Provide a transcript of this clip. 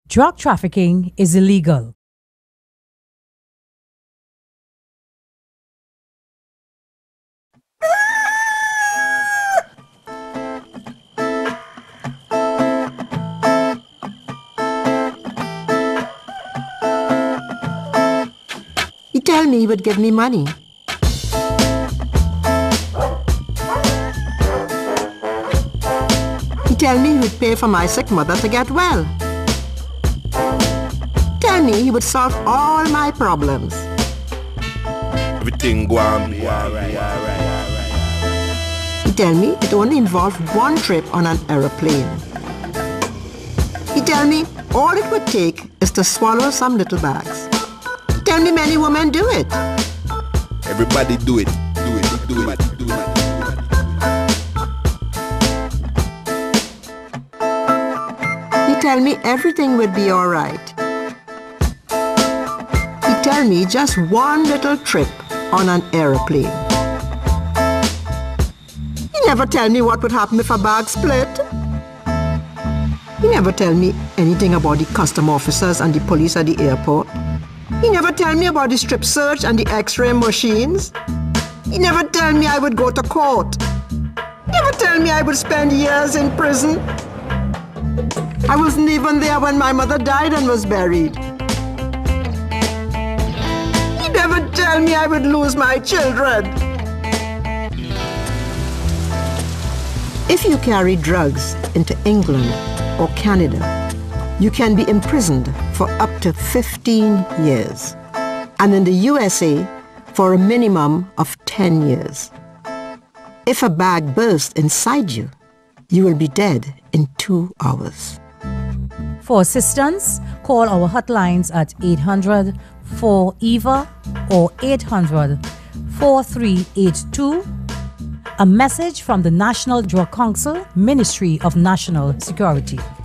Drug trafficking is illegal. He told me he would give me money. He told me he would pay for my sick mother to get well. Tell me he would solve all my problems. Everything go on be alright. He tell me it only involved one trip on an aeroplane. He tell me all it would take is to swallow some little bags. He tell me many women do it. Everybody do it. Do it. He tell me everything would be alright. He tell me just one little trip on an aeroplane. He never tell me what would happen if a bag split. He never tell me anything about the custom officers and the police at the airport. He never tell me about the strip search and the x-ray machines. He never tell me I would go to court. He never tell me I would spend years in prison. I wasn't even there when my mother died and was buried. He never tell me I would lose my children. If you carry drugs into England or Canada, you can be imprisoned for up to 15 years. And in the USA, for a minimum of 10 years. If a bag bursts inside you, you will be dead in 2 hours. For assistance, call our hotlines at 800-4EVA or 800-4382. A message from the National Drug Council, Ministry of National Security.